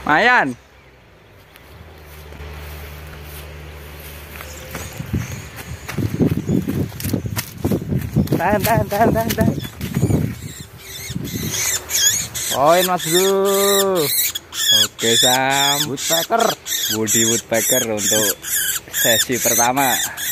Mayan. Tahan. Poin Mas Bro. Oke Sam. Woodpecker. Woody Woodpecker untuk sesi pertama.